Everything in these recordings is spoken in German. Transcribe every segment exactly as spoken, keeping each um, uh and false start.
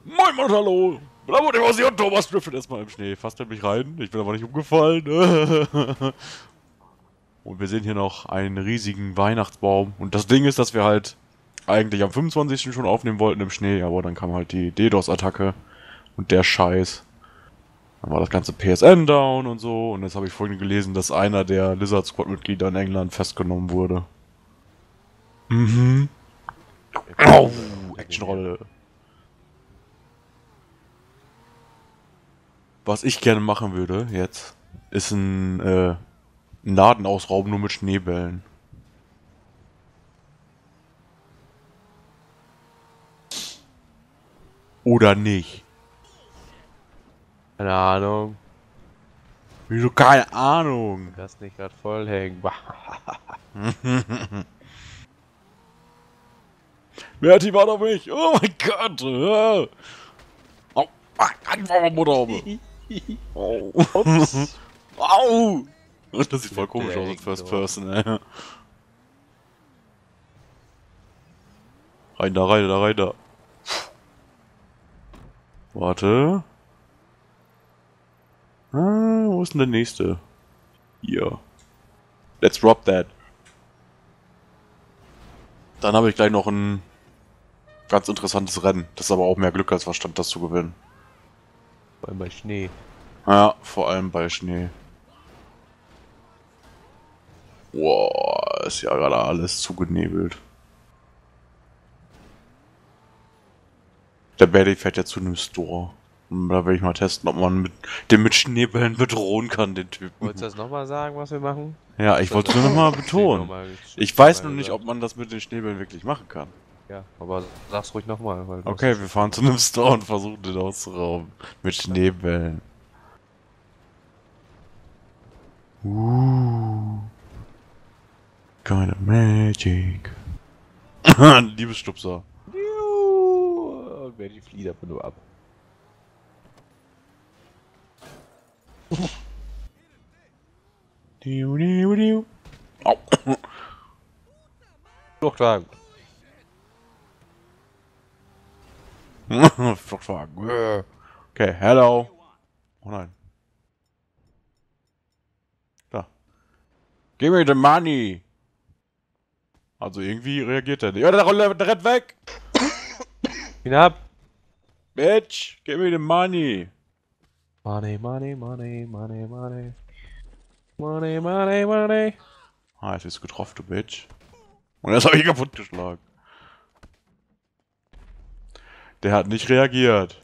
Moin Mann, hallo! Bravo, Devotion, Thomas driftet erstmal im Schnee. Fast in mich rein. Ich bin aber nicht umgefallen. Und wir sehen hier noch einen riesigen Weihnachtsbaum. Und das Ding ist, dass wir halt eigentlich am fünfundzwanzigsten schon aufnehmen wollten im Schnee, aber dann kam halt die DDoS-Attacke und der Scheiß. Dann war das ganze P S N down und so. Und jetzt habe ich vorhin gelesen, dass einer der Lizard Squad-Mitglieder in England festgenommen wurde. Mhm. Oh, Actionrolle. Was ich gerne machen würde jetzt, ist ein, äh, einen Laden ausrauben, nur mit Schneebällen. Oder nicht? Keine Ahnung. Wieso keine Ahnung? Das nicht gerade voll hängen. Berti, warte auf mich! Oh mein Gott! Au! Einfach mal Motorhaube! Au! Ups. Au! Das sieht voll Ja, komisch der aus in hängt First so. Person, ey. Rein da, rein da, rein da. Warte. Ah, wo ist denn der nächste? Hier. Let's rob that. Dann habe ich gleich noch ein ganz interessantes Rennen. Das ist aber auch mehr Glück als Verstand, das zu gewinnen. Vor allem bei Schnee. Ja, vor allem bei Schnee. Boah, ist ja gerade alles zugenebelt. Der Betty fährt ja zu einem Store. Und da werde ich mal testen, ob man mit den mit Schneebällen bedrohen kann, den Typen. Wolltest du das nochmal sagen, was wir machen? Ja, ich wollte es nur nochmal betonen. Nochmal- Ich weiß nur nochmal nicht, gesagt. ob man das mit den Schneebällen wirklich machen kann. Ja, aber sag's ruhig nochmal. Okay, wir fahren zu einem Store und versuchen den auszurauben. Mit Schneebällen. Uh. Kind of magic. Liebesstupser. Und wer die flieht aber nur ab. Diu, diu, diu. Au. Fluchtwagen. Fluchtwagen. Okay, hello. Oh nein. Da. Give me the money. Also irgendwie reagiert er nicht. Ja, der, Rolle, der rennt weg. Ihn ab. Bitch, give me the money. Money, money, money, money, money. Money, money, money. Ah, jetzt ist du getroffen, du Bitch. Und das habe ich kaputt geschlagen. Der hat nicht reagiert.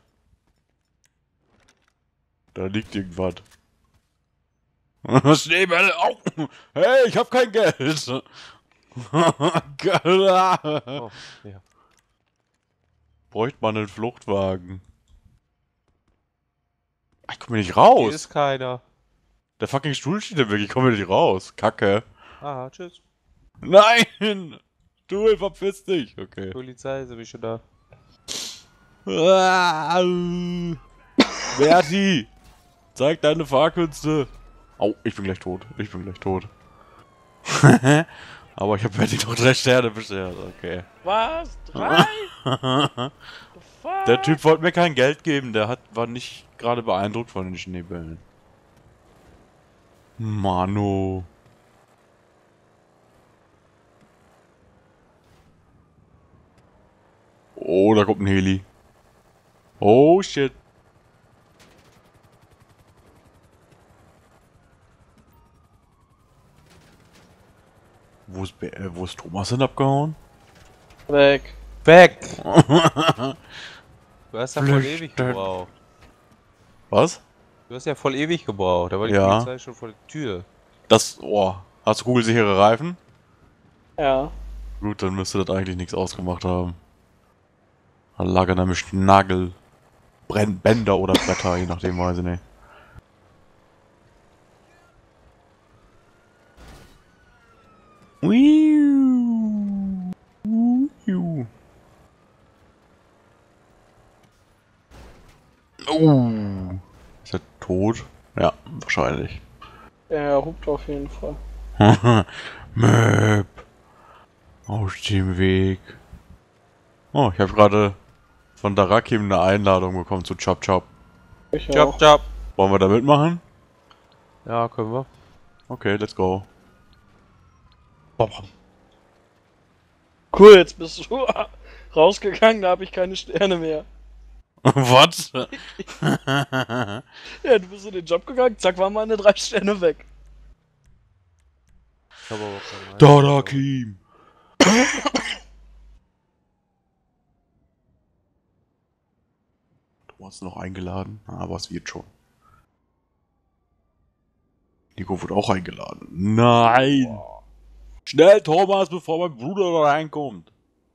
Da liegt irgendwas. Schneebälle. Au. Hey, ich hab kein Geld. Oh, ja. Bräuchte man einen Fluchtwagen. Ich komme nicht Hier raus. ist keiner. Der fucking Stuhl steht im Weg. Ich komme nicht raus. Kacke. Aha, tschüss. Nein. Stuhl, verpiss dich. Okay. Polizei, sind wir schon da. Ah, Berti. Zeig deine Fahrkünste. Au, ich bin gleich tot. Ich bin gleich tot. Aber ich habe Berti noch drei Sterne beschert. Okay. Was? Drei? Der Typ wollte mir kein Geld geben, der hat, war nicht gerade beeindruckt von den Schneebällen. Mano. Oh, da kommt ein Heli. Oh shit. Wo ist, Be äh, wo ist Thomas denn abgehauen? Weg. Weg! Du hast ja voll Flüchten. ewig gebraucht. Was? Du hast ja voll ewig gebraucht. Da war die Ja. Polizei schon vor der Tür. Das, oh, hast du kugelsichere Reifen? Ja. Gut, dann müsste das eigentlich nichts ausgemacht haben. Da lagern nämlich Nagel, Brenn Bänder oder Bretter, je nachdem, weiß ich nicht. Oh. Ist er tot? Ja, wahrscheinlich. Ja, er hupt auf jeden Fall. Möp. Aus dem Weg. Oh, ich habe gerade von Darakim eine Einladung bekommen zu Chop Chop. Ich Chop, auch. chop. Wollen wir da mitmachen? Ja, können wir. Okay, let's go. Cool, jetzt bist du rausgegangen, da habe ich keine Sterne mehr. Was? Ja, du bist in den Job gegangen, zack, waren meine drei Sterne weg. Ich habe aber auch keinen Darakim! Du hast noch eingeladen, aber es wird schon. Nico wird auch eingeladen. Nein! Boah. Schnell, Thomas, bevor mein Bruder da reinkommt.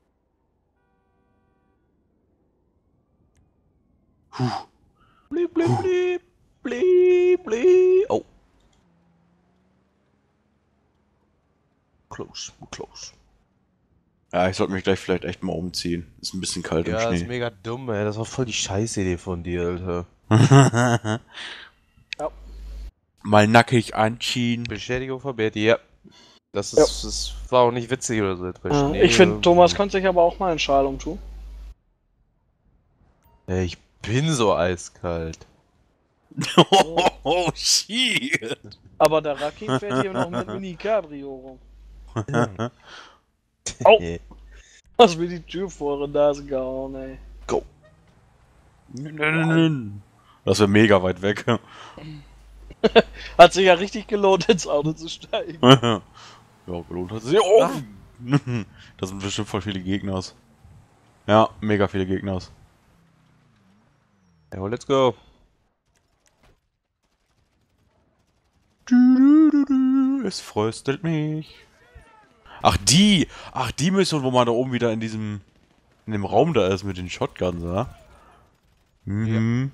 Puh. Blieb, blieb, blieb. Blieb, blieb. Oh. Close, close. Ja, ich sollte mich gleich vielleicht echt mal umziehen. Ist ein bisschen kalt Ja, im ist Schnee. mega dumm, ey. Das war voll die Scheißidee von dir, Alter. Ja. Mal nackig anziehen. Bestätigung von Betty, ja. Das ist, das war auch nicht witzig oder so. Jetzt bei Äh, Schnee, ich finde, ähm, Thomas könnte sich aber auch mal einen Schal umtun. Ey, ich bin so eiskalt. Oh, oh shit. Aber der Rakim fährt hier noch mit Mini Cabrio rum. Au! Hast mir die Tür vor die Nase gehauen, ey. Go. Das wäre mega weit weg. Hat sich ja richtig gelohnt, ins Auto zu steigen. Ja, gelohnt hat sich. Oh. Da sind bestimmt voll viele Gegner. Ja, mega viele Gegner. Ja, let's go. Es fröstelt mich. Ach, die! Ach, die Mission, wo man da oben wieder in diesem... in dem Raum da ist mit den Shotguns, ja? Mhm.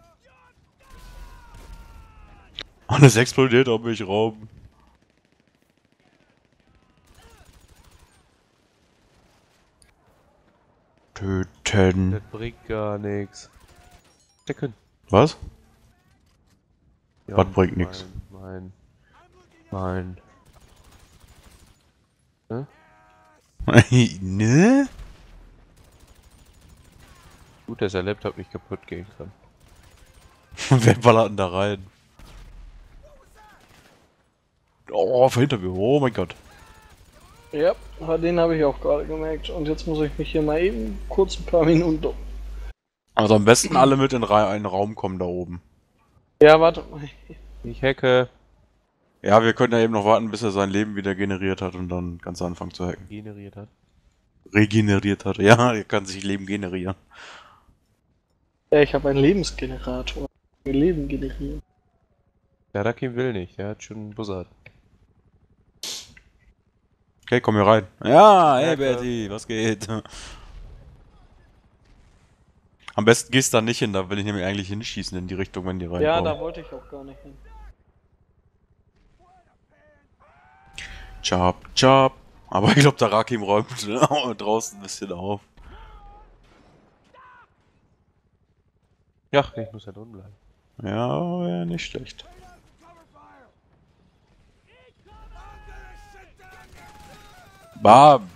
Alles explodiert um mich rum. Töten. Das bringt gar nichts. Stecken. Was? Ja, Was bringt nix? Mein, mein, mein. Ne? Gut, dass der Laptop nicht kaputt gehen kann. Wer ballert denn da rein? Oh, hinter mir. Oh mein Gott. Ja, den habe ich auch gerade gemerkt. Und jetzt muss ich mich hier mal eben kurz ein paar Minuten dumm. Also am besten alle mit in Ra einen Raum kommen da oben. Ja, warte mal. Ich hacke. Ja, wir können ja eben noch warten, bis er sein Leben wieder generiert hat und dann ganz anfangen zu hacken. Generiert hat. Regeneriert hat. Ja, er kann sich Leben generieren. Ja, ich habe einen Lebensgenerator. Mein Leben generieren. Der Rakim will nicht, der hat schon einen Bussard. Okay, komm hier rein. Ja, hey Ja, Bertie, was geht? Am besten gehst du da nicht hin, da will ich nämlich eigentlich hinschießen in die Richtung, wenn die reinkommen. Ja, da wollte ich auch gar nicht hin. Chop, chop. Aber ich glaube, der Rakim räumt draußen ein bisschen auf. Ja, ich muss ja drin bleiben. Ja, ja, nicht schlecht. Bam!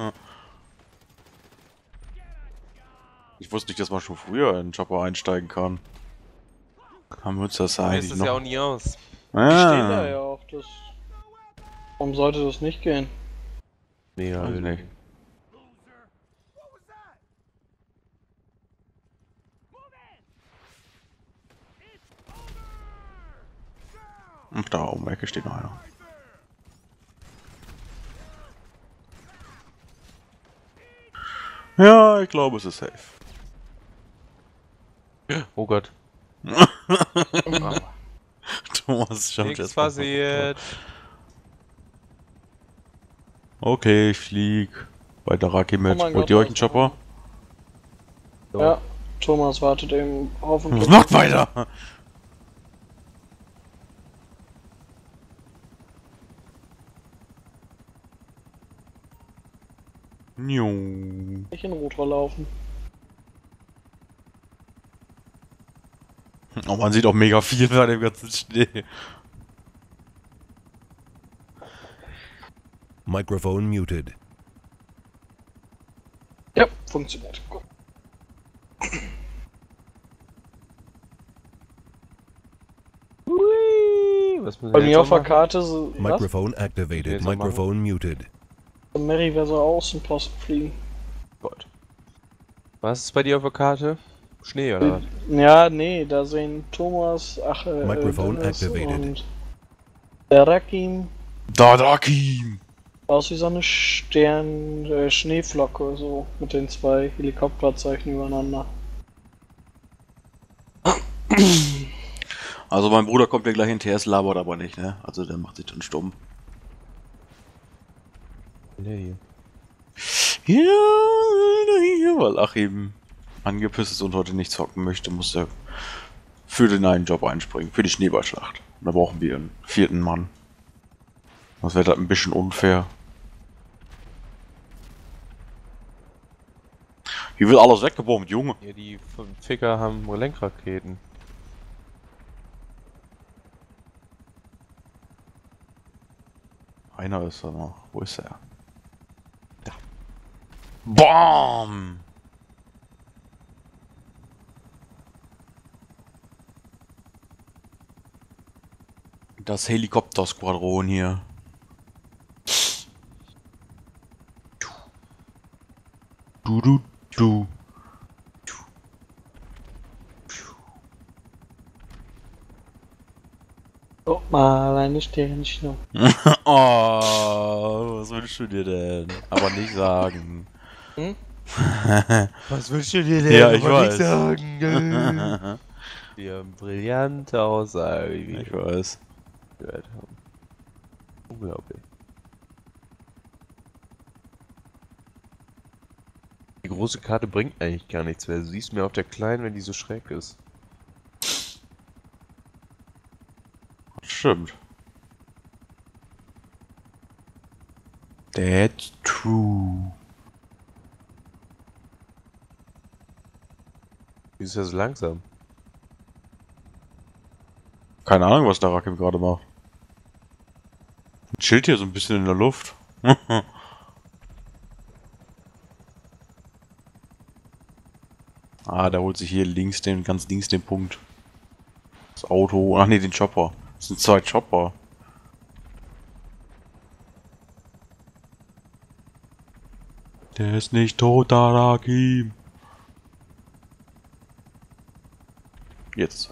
Ich wusste nicht, dass man schon früher in den Chopper einsteigen kann. Haben wir uns das Weiß eigentlich das noch? ja auch nie aus. Ich stehe da Ah, ja auch. Das... Warum sollte das nicht gehen? Mega Weiß nicht. Ach, da um die Ecke steht noch einer. Ja, ich glaube, es ist safe. Oh Gott. Thomas schaut Nichts jetzt mal. passiert. Okay, ich flieg. Bei der Raki mit. Oh mein Wollt Gott, ihr euch einen was- Chopper? So. Ja, Thomas wartet eben hoffentlich. Was macht weiter? Nju. Nicht in Rot laufen. Oh, man sieht auch mega viel bei dem ganzen Schnee. Microphone muted. Ja, funktioniert. Gut. was müssen Bei wir mir jetzt auf der noch machen? Karte so. Was? Microphone Jetzt activated. noch machen. Microphone muted. Mary wäre so Außenposten fliegen. Gott. Was ist bei dir auf der Karte? Schnee oder was? Ja, nee, da sehen Thomas, ach, äh, Microphone Dennis activated. und der Rakim Dadakim! aus wie so eine Stern, äh, Schneeflocke, so mit den zwei Helikopterzeichen übereinander. Also mein Bruder kommt mir gleich hinterher, es labert aber nicht, ne? Also der macht sich dann stumm. Nee, Ja, hier. hier, weil Achim angepisst ist und heute nicht zocken möchte, muss er für den einen Job einspringen, für die Schneeballschlacht. Und da brauchen wir einen vierten Mann. Das wäre ein bisschen unfair. Hier wird alles weggebombt, Junge. Hier, die fünf Ficker haben Lenkraketen. Einer ist da noch. Wo ist er? Da. BAM! Das Helikopter-Squadron hier. Du, du, du. Guck mal, eine Sternchen. Oh, was wünschst du dir denn? Aber nicht sagen. Hm? Was willst du dir denn? Ja, ich Aber weiß. nicht sagen. Wir haben brillante Aussage, wie wir Ich weiß. gehört haben. Unglaublich. Die große Karte bringt eigentlich gar nichts, weil du siehst mir auf der kleinen, wenn die so schräg ist. Stimmt. That's true. Die ist ja so langsam. Keine Ahnung, was der Rakim gerade macht. Chillt hier so ein bisschen in der Luft. Ah, der holt sich hier links den, ganz links den Punkt. Das Auto. Ach nee, den Chopper. Das sind zwei Chopper. Der ist nicht tot, Rakim. Jetzt ist er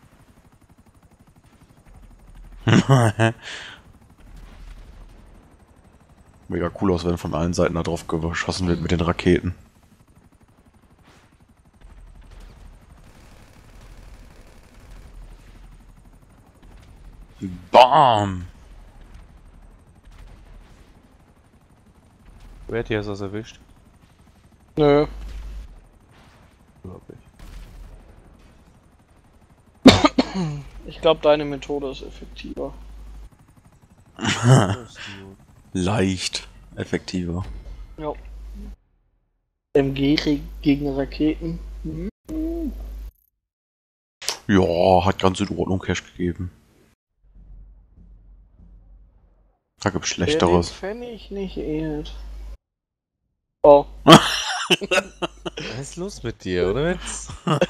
kaputt. Mega cool aus, wenn von allen Seiten da drauf geschossen wird mit den Raketen. Bam! Wer hat hier jetzt was erwischt? Nö. Unglaublich. Ich glaube, deine Methode ist effektiver. Leicht effektiver. Ja. M G re- gegen Raketen. Mhm. Ja, hat ganz in Ordnung Cash gegeben. Da gibt's Wer den Schlechteres. Pfennig nicht ehrt. Oh. Was ist los mit dir, oder jetzt?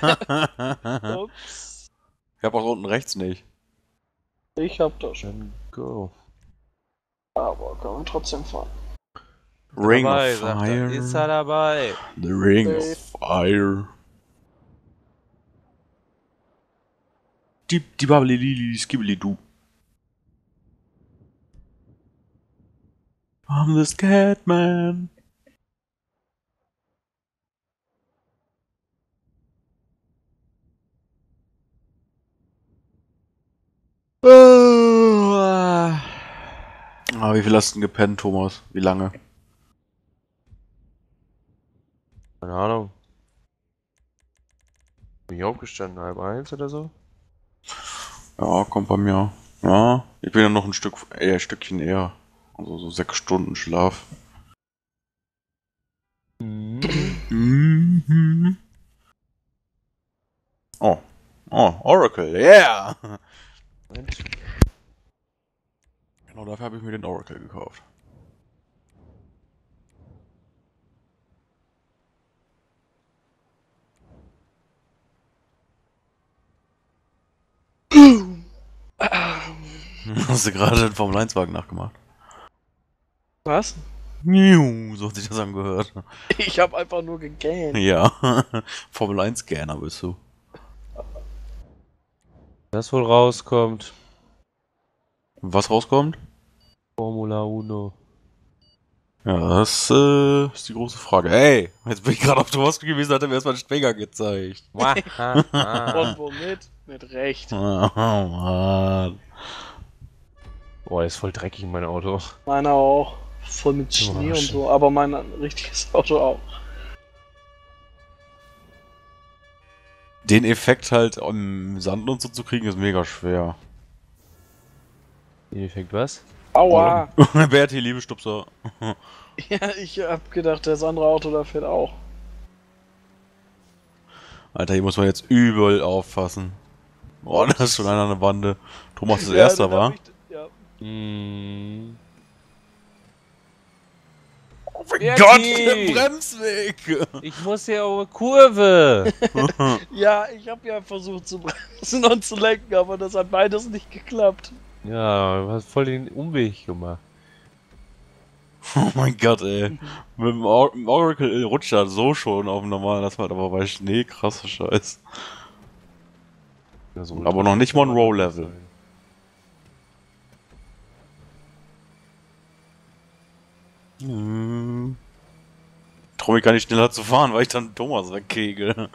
Ups. Ich hab auch unten rechts nicht. Ich hab das schon. Dann go. Aber kann man trotzdem fahren. Ring dabei, of sagt er. Fire. Ist er dabei? The Ring Okay. of Fire. Die, die Babbeli, Skibbeli, du. I'm the scared man. Ah, wie viel hast du denn gepennt, Thomas? Wie lange? Keine Ahnung. Bin ich aufgestanden, halb eins oder so? Ja, kommt bei mir. Ja, ich bin ja noch ein Stück eher, ein Stückchen eher. Also so sechs Stunden Schlaf. Mhm. Oh. Oh, Oracle, yeah! Mensch. Genau dafür habe ich mir den Oracle gekauft. Hast du gerade den Formel eins Wagen nachgemacht? Was? Miu, so hat sich das angehört. Ich hab einfach nur gegähnt. Ja, Formel eins Scanner bist du. Das wohl rauskommt. Was rauskommt? Formula Uno. Ja, das äh, ist die große Frage. Ey, jetzt bin ich gerade auf Thomas gewesen, hat er mir erstmal den Springer gezeigt. Und womit? Mit Recht. Oh, Mann. Boah, der ist voll dreckig, mein Auto. Meiner auch. Voll mit Schnee und so, aber mein richtiges Auto auch. Den Effekt halt im Sand und so zu kriegen, ist mega schwer. Den Effekt was? Aua! Berti, liebe Stupser. Ja, ich hab gedacht, das andere Auto da fährt auch. Alter, hier muss man jetzt übel aufpassen. Boah, da ist schon einer an der Bande. Thomas ist Ja, erster, dann hab war? ich- Ja. Hm. Oh mein Berti! Gott, der Bremsweg! Ich muss hier auf eine Kurve. Ja, ich habe ja versucht zu bremsen und zu lenken, aber das hat beides nicht geklappt. Ja, du hast voll den Umweg gemacht. Oh mein Gott, ey. Mit dem Or im Oracle rutscht er so schon auf dem normalen Asphalt, aber bei Schnee, krasser Scheiß. Ja, so Aber noch nicht Monroe-Level. Hm. Traue mich gar nicht schneller zu fahren, weil ich dann Thomas wegkegel.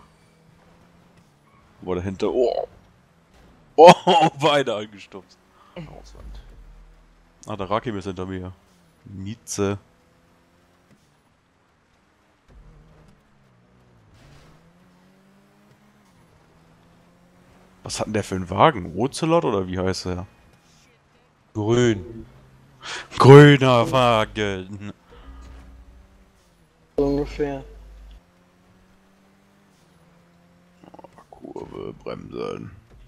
Wo dahinter. Oh! Oh, beide angestupst. Ausland. Ah, der Rakim ist hinter mir. Mieze. Was hat denn der für einen Wagen? Ocelot oder wie heißt er? Grün. Grüner Wagen. So ungefähr. Kurve, bremsen.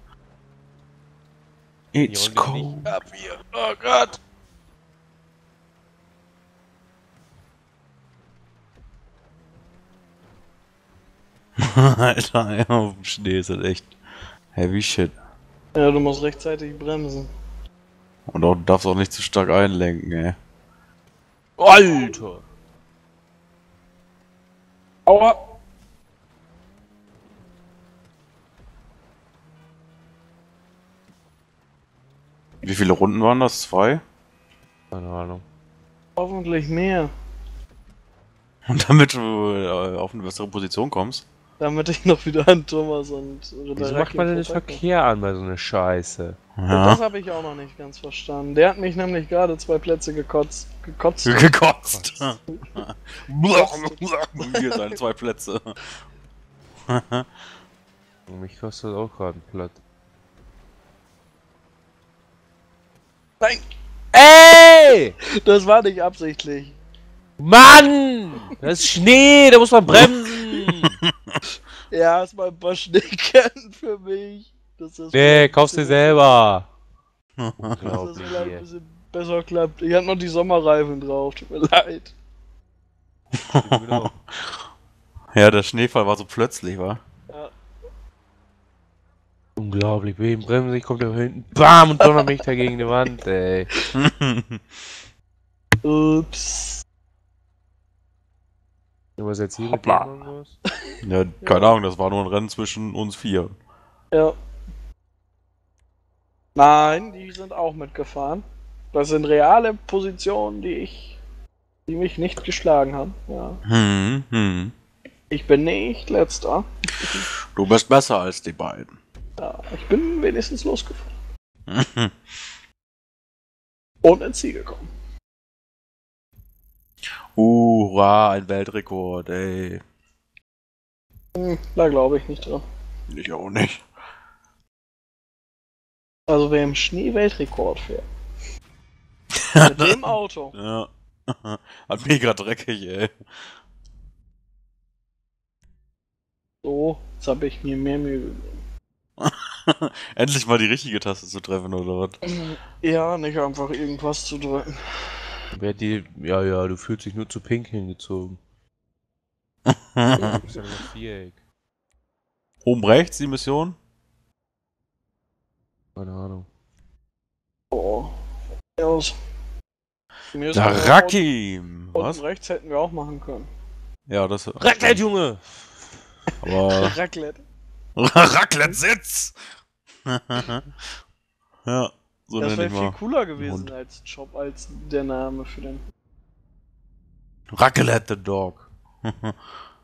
Die It's rollen ja cold. nicht ab hier. Oh Gott. Alter, ja, auf dem Schnee ist das echt heavy shit. Ja, du musst rechtzeitig bremsen. Und auch, du darfst auch nicht zu stark einlenken, ey. Alter. Aua! Wie viele Runden waren das? Zwei? Keine Ahnung. Hoffentlich mehr. Und damit du äh, auf eine bessere Position kommst? Damit ich noch wieder an Thomas und Ritter Wieso Rakim macht man denn den vorbeikomme. Verkehr an bei so einer Scheiße? Ja. Das Ja. habe ich auch noch nicht ganz verstanden. Der hat mich nämlich gerade zwei Plätze gekotzt. Gekotzt. Gekotzt. Hier seine zwei Plätze. Mich kostet auch gerade ein Platt. Nein! Ey! Das war nicht absichtlich. Mann! Das ist Schnee, da muss man bremsen! Ja, ist mal ein paar Schneekernen für mich. Das ist Nee, vielleicht kauf's ein dir bisschen- selber! Dass das Unglaublich vielleicht ein hier. bisschen besser klappt. Ich hatte noch die Sommerreifen drauf, tut mir leid. Genau. Ja, der Schneefall war so plötzlich, wa? Ja. Unglaublich, wem bremse ich, kommt der von hinten, BAM! Und donnert mich da gegen die Wand, ey. Ups. Was jetzt hier Hoppla. mit dem und was? Ja, keine Ahnung, das war nur ein Rennen zwischen uns vier. Ja. Nein, die sind auch mitgefahren. Das sind reale Positionen, die ich, die mich nicht geschlagen haben. Ja. Hm, hm. Ich bin nicht letzter. Du bist besser als die beiden. Ja, ich bin wenigstens losgefahren. Und ins Ziel gekommen. Hurra, ein Weltrekord, ey. Hm, da glaube ich nicht dran. Ich auch nicht. Also wer im Schnee Weltrekord fährt. Mit dem Auto. Ja. Hat mega dreckig, ey. So, jetzt habe ich mir mehr Mühe gegeben. Endlich mal die richtige Taste zu treffen, oder was? Ja, nicht einfach irgendwas zu drücken. Wer die, ja, ja, du fühlst dich nur zu pink hingezogen. Du bist ja nur noch Viereck. Oben rechts die Mission? Keine Ahnung. aus. Mir ist Der auch- Rakim! Was? Unten rechts hätten wir auch machen können. Ja, das. Raclette, Junge! Aber. Raclette. Raclette-Sitz! Ja, so Das nenne wäre ich viel mal. cooler gewesen Hund. als Job, als der Name für den. Raclette the Dog.